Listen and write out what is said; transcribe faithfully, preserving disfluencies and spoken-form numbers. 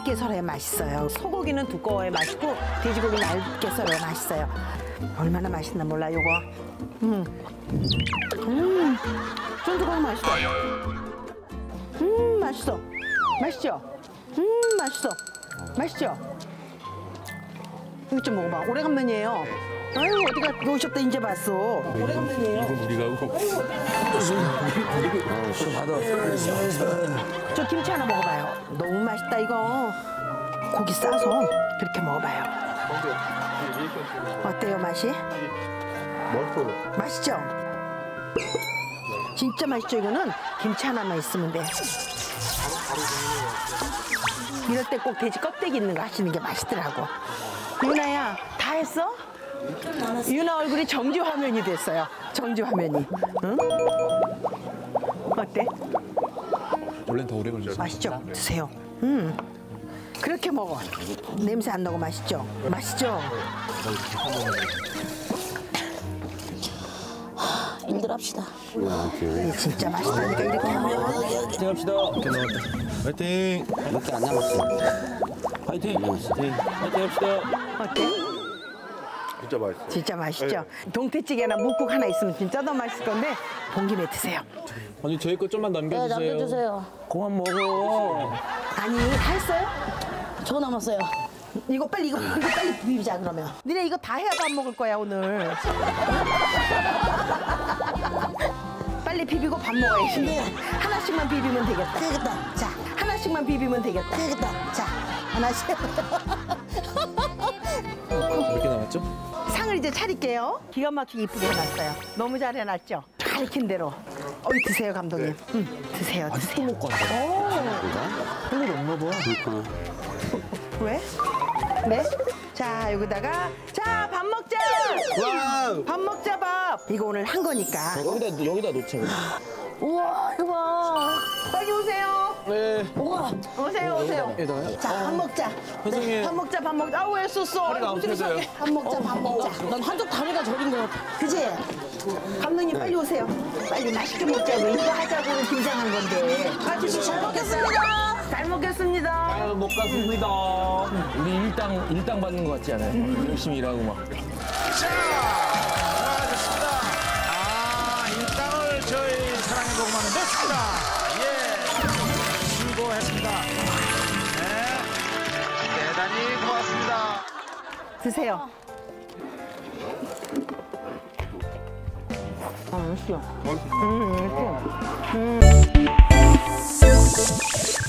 얇게 썰어야 맛있어요. 소고기는 두꺼워야 맛있고 돼지고기는 얇게 썰어야 맛있어요. 얼마나 맛있나 몰라 요거. 음, 음, 쫀득하고 맛있어. 음, 맛있어. 맛있죠? 음, 맛있어. 맛있죠? 이거 좀 먹어봐. 오래간만이에요. 아유, 어디가 오셨다 이제 봤어. 오래간만이에요. 이건 우리가 하고. 저 김치 하나 먹어봐요. 너무 맛있다 이거. 고기 싸서 그렇게 먹어봐요. 어때요 맛이? 맛있어. 맛있죠? 진짜 맛있죠 이거는? 김치 하나만 있으면 돼. 이럴 때 꼭 돼지 껍데기 있는 거 하시는 게 맛있더라고. 유나야 다 했어? 유나 얼굴이 정지 화면이 됐어요. 정지 화면이. 응? 어때? 원래는 더 오래 걸리죠. 맛있죠? 드세요. 음. 그렇게 먹어. 냄새 안 나고 맛있죠? 맛있죠? 일들 합시다. 이게 진짜 맛있다니까 이렇게 하면. 파이팅 합시다. 이렇게 나왔다. 파이팅. 몇 개 안 남았어. 파이팅. 파이팅. 파이팅 합시다. 어때? 진짜 맛있어. 진짜 맛있죠? 동태찌개나 묵국 하나 있으면 진짜 더 맛있을 건데 본 김에 드세요. 아니 저희 거 좀만 네, 남겨주세요. 남겨주세요. 그만 먹어. 아니 다 했어요? 저 남았어요. 이거 빨리 이거, 이거 빨리 비비자 그러면. 니네 이거 다 해야 밥 먹을 거야 오늘. 빨리 비비고 밥 먹어야지. 네. 하나씩만 비비면 되겠다. 되겠다. 자 하나씩만 비비면 되겠다. 되겠다. 자 하나씩. 몇 개 남았죠? 상을 이제 차릴게요. 기가 막히게 이쁘게 해놨어요. 너무 잘 해놨죠? 가리킨 대로. 어이 드세요 감독님. 응 드세요 드세요. 먹고 한다. 할 일이 없나 봐. 왜? 네? 자 여기다가 자 밥 먹자. 와우. 밥 먹자 밥. 이거 오늘 한 거니까. 여기다 여기다 놓자. 우와, 이거 봐. 빨리 오세요. 네. 우와. 오세요 오세요. 여기다가요? 자 밥 먹자. 선생님. 밥 먹자 밥 먹자. 아우 왜 쏘쏘. 허리가 안 펴져요. 밥 먹자 밥 먹자. 난 한쪽 다리가 저린 것 같아. 그지? 감독님 빨리 오세요. 빨리 맛있게 먹자고 이거 하자고 긴장한 건데. 아저씨 잘 먹겠습니다. 잘 먹겠습니다. 아유 못 갔습니다. 우리 일당 일당 받는 것 같지 않아요? 열심히 일하고 막. 자, 수고하셨습니다. 아, 일당을 저희 사랑의 고구마는 냈습니다. 예, 수고했습니다. 네, 대단히 고맙습니다. 드세요. 아, 맛있어. 음, 맛있어. 음.